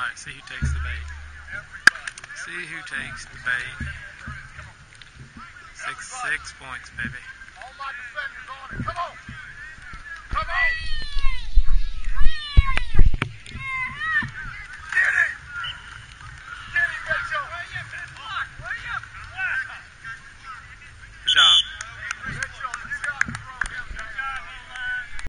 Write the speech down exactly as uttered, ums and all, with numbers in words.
Alright, see who takes the bait. See who takes the bait. Six, six points, baby. All my defenders on it. Come on. Come on.